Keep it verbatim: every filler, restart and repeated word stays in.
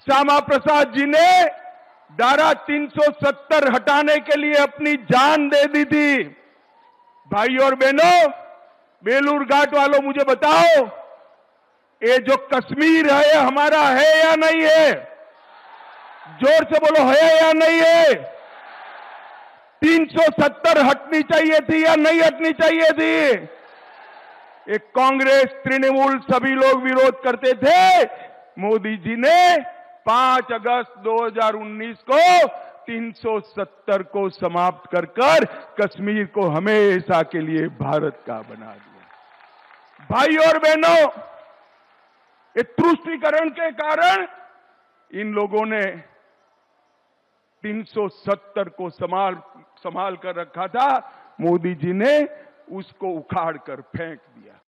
श्यामा प्रसाद जी ने धारा तीन सौ सत्तर हटाने के लिए अपनी जान दे दी थी। भाई और बहनों, बेलूर घाट वालों, मुझे बताओ, ये जो कश्मीर है ये हमारा है या नहीं है? जोर से बोलो, है या नहीं है? तीन सौ सत्तर हटनी चाहिए थी या नहीं हटनी चाहिए थी? एक कांग्रेस, तृणमूल, सभी लोग विरोध करते थे। मोदी जी ने पांच अगस्त दो हज़ार उन्नीस को तीन सौ सत्तर को समाप्त कर कर कश्मीर को हमेशा के लिए भारत का बना दिया। भाई और बहनों, ये तुष्टीकरण के कारण इन लोगों ने तीन सौ सत्तर को संभाल संभाल कर रखा था। मोदी जी ने उसको उखाड़ कर फेंक दिया।